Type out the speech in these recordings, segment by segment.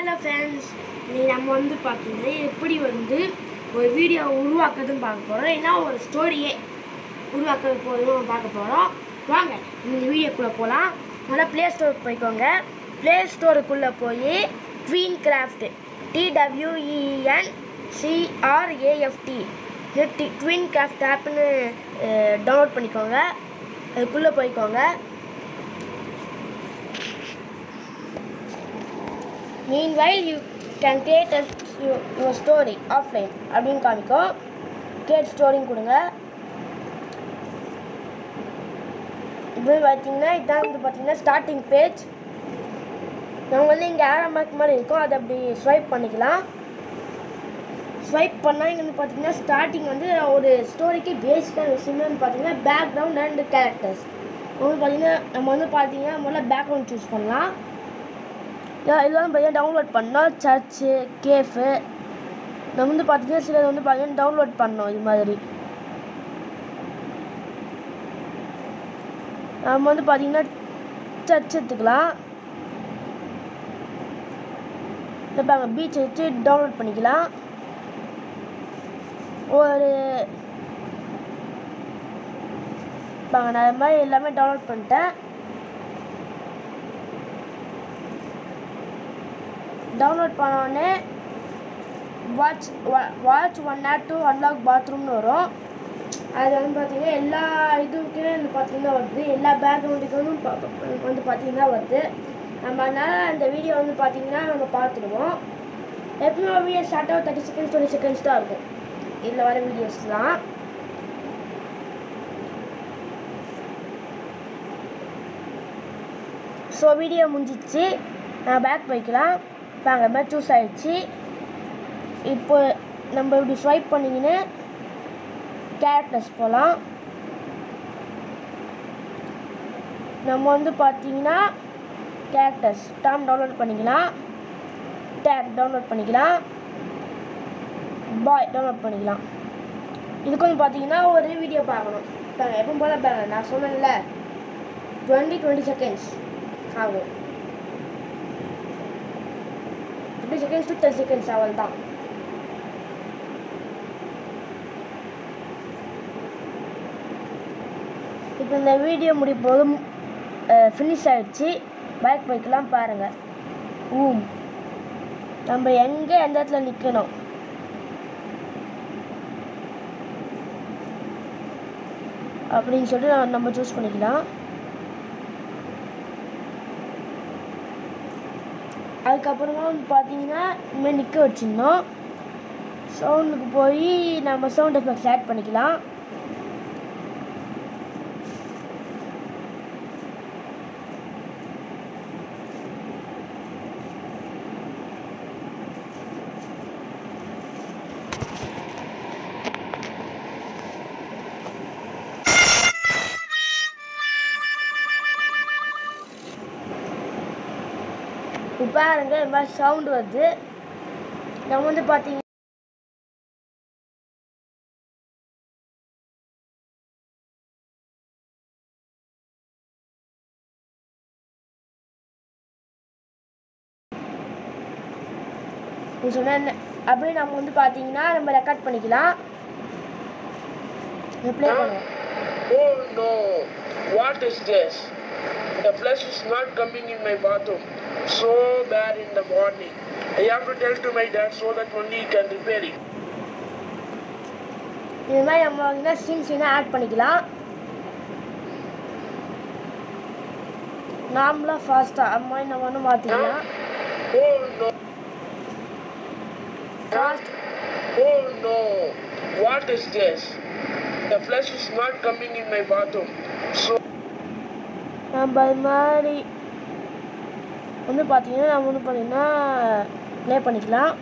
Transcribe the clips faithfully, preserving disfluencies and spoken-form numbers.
Hello friends, நீ நம்ம வந்து பார்த்தீங்கன்னா எப்படி வந்து ஒரு வீடியோ உருவாக்குறதுன்னு பார்க்க போகிறோம். ஏன்னா ஒரு ஸ்டோரியே உருவாக்க போகிறதும் பார்க்க போகிறோம். வாங்க இந்த வீடியோக்குள்ளே போகலாம். முதல்ல ப்ளே ஸ்டோருக்கு போய்க்கோங்க. ப்ளே ஸ்டோருக்குள்ளே போய் tween craft T W E E N C R A F T T tween craft ஆப்னு டவுன்லோட் பண்ணிக்கோங்க. அதுக்குள்ளே போய்க்கோங்க. Meanwhile, you can create a, your, your story offline. அப்படின்னு காமிக்கும். create story கொடுங்க. இப்போ பார்த்தீங்கன்னா இதான் வந்து பார்த்தீங்கன்னா ஸ்டார்டிங் பேஜ். நம்ம வந்து இங்கே ஆரோ மார்க் மாதிரி இருக்கும், அதை அப்படி ஸ்வைப் பண்ணிக்கலாம். ஸ்வைப் பண்ணால் இங்கே வந்து பார்த்தீங்கன்னா ஸ்டார்டிங் வந்து ஒரு ஸ்டோரிக்கு பேசிக்கான விஷயமே வந்து பார்த்தீங்கன்னா பேக்ரவுண்ட் அண்ட் கேரக்டர்ஸ். வந்து பார்த்தீங்கன்னா நம்ம வந்து பார்த்தீங்கன்னா முதல்ல பேக்ரவுண்ட் சூஸ் பண்ணலாம். இதெல்லாம் பார்த்தீங்கன்னா டவுன்லோட் பண்ணோம். சர்ச்சு, கேஃபு, நம்ம வந்து பார்த்தீங்கன்னா சிலது வந்து பார்த்தீங்கன்னா டவுன்லோட் பண்ணோம். இது மாதிரி நம்ம வந்து பார்த்தீங்கன்னா சர்ச் எடுத்துக்கலாம். இப்போ அங்கே பீச் வச்சு டவுன்லோட் பண்ணிக்கலாம். ஒரு இப்போ நான் இது மாதிரி எல்லாமே டவுன்லோட் பண்ணிட்டேன். டவுன்லோட் பண்ணோடனே watch watch one ad to unlock பாத்ரூம்னு வரும். அது வந்து பார்த்தீங்கன்னா எல்லா இதுக்குமே வந்து பார்த்தீங்கன்னா வருது, எல்லா பேக்ரவுண்டுக்கும் வந்து பார்த்தீங்கன்னா வருது. நம்ம அதனால் அந்த வீடியோ வந்து பார்த்தீங்கன்னா நம்ம பார்த்துடுவோம். எப்பவுமே வீடியோ ஸ்டார்ட் ஆகும் தேர்ட்டி செகண்ட்ஸ் டுவெண்ட்டி செகண்ட்ஸ் தான் இருக்கும் இதில் வர வீடியோஸ்லாம். ஸோ வீடியோ முடிஞ்சிச்சு. நான் பேக் போய்க்கலாம். இப்போ அங்கே மாதிரி சூஸ் ஆகிடுச்சு. இப்போ நம்ம இப்படி ஸ்வைப் பண்ணிக்கின்னு கேரக்டர்ஸ் போகலாம். நம்ம வந்து பார்த்தீங்கன்னா கேரக்டர்ஸ் டாம் டவுன்லோட் பண்ணிக்கலாம். டேக் டவுன்லோட் பண்ணிக்கலாம். பாய் டவுன்லோட் பண்ணிக்கலாம். இதுக்கு வந்து பார்த்தீங்கன்னா ஒரு வீடியோ பார்க்கணும். எப்போ போல பாருங்க, நான் சொன்னேன்ல டுவெண்ட்டி டுவெண்ட்டி செகண்ட்ஸ் ஆகும். Twenty seconds to thirty seconds அவள் தான். இப்போ இந்த வீடியோ முடிப்போதும் ஃபினிஷ் ஆகிடுச்சு. பைக் போய்க்கலாம் பாருங்கள். ஊம் நம்ம எங்கே எந்த இடத்துல நிற்கணும் அப்படின்னு சொல்லிட்டு நம்ம சூஸ் பண்ணிக்கலாம். அதுக்கப்புறமா வந்து பார்த்தீங்கன்னா இனிமேல் நிற்க வச்சிடணும். சவுண்டுக்கு போய் நம்ம சவுண்ட் எஃபெக்ட்ஸ் ஆட் பண்ணிக்கலாம். இப்போ பாருங்க இந்த மாதிரி சவுண்டு வருது. நம்ம வந்து பார்த்தீங்கன்னா சொன்ன அப்படியே நம்ம வந்து பார்த்தீங்கன்னா நம்ம ரெக்கார்ட் பண்ணிக்கலாம். ப்ளே பண்ணுவோம். Oh no, what is this? The flush is not coming in my bathroom. So bad in the morning. I have to tell to my dad so that only he can repair it. இது மாதிரி நம்ம வந்து scene சீனாக add பண்ணிக்கலாம். நார்மலாக ஃபாஸ்ட்டாக அது மாதிரி நம்ம வந்து மாற்றிக்கலாம். Oh no. Fast. Oh no, what is this? The flush is not coming in my bathroom. So நம்ம அது மாதிரி வந்து பார்த்தீங்கன்னா நம்ம வந்து பார்த்தீங்கன்னா ப்ளே பண்ணிக்கலாம்.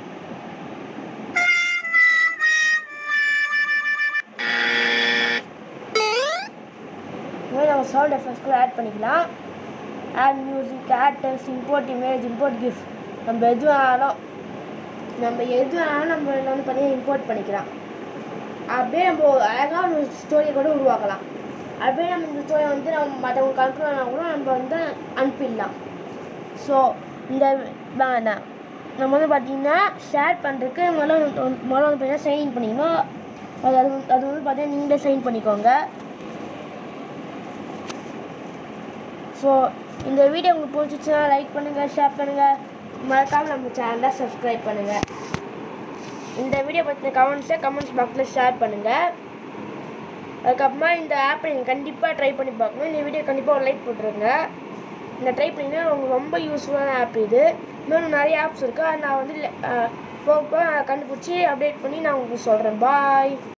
நம்ம சவுண்ட் எஃபெக்ட்ஸ் கூட ஆட் பண்ணிக்கலாம். Add music, add text, import image, import gift. நம்ம எது வேணாலும் நம்ம எது வேணாலும் நம்ம இதில் வந்து பார்த்தீங்கன்னா இம்போர்ட் பண்ணிக்கலாம். அப்படியே நம்ம அழகாக ஒரு ஸ்டோரியை கூட உருவாக்கலாம். அப்படியே நம்ம இந்த ஸ்டோரியை வந்து நம்ம மற்றவங்க கண்ட்ரோல் ஆனால் கூட நம்ம வந்து அனுப்பிடலாம். ஸோ இந்த வேணாம் நம்ம வந்து பார்த்தீங்கன்னா ஷேர் பண்ணுறதுக்கு முதல்ல வந்து- முதல்ல வந்து பார்த்தீங்கன்னா சைன் பண்ணிக்கணும். அது அது வந்து- அது வந்து பார்த்தீங்கன்னா நீங்களே சைன் பண்ணிக்கோங்க. ஸோ இந்த வீடியோ உங்களுக்கு பிடிச்சிச்சுன்னா லைக் பண்ணுங்கள், ஷேர் பண்ணுங்கள், மறக்காமல் நம்ம சேனலை சப்ஸ்கிரைப் பண்ணுங்கள். இந்த வீடியோ பற்றின கமெண்ட்ஸை கமெண்ட்ஸ் பாக்ஸில் ஷேர் பண்ணுங்கள். அதுக்கப்புறமா இந்த ஆப்பை நீங்கள் கண்டிப்பாக ட்ரை பண்ணி பார்க்கணும். இந்த வீடியோ கண்டிப்பாக ஒரு லைக் போட்டுருங்க. இந்த ட்ரை பண்ணிங்கன்னா உங்களுக்கு ரொம்ப யூஸ்ஃபுல்லான ஆப் இது. இன்னும் நிறைய ஆப்ஸ் இருக்குது. அது நான் வந்து போக போக கண்டுபிடிச்சி அப்டேட் பண்ணி நான் உங்களுக்கு சொல்கிறேன். பாய்.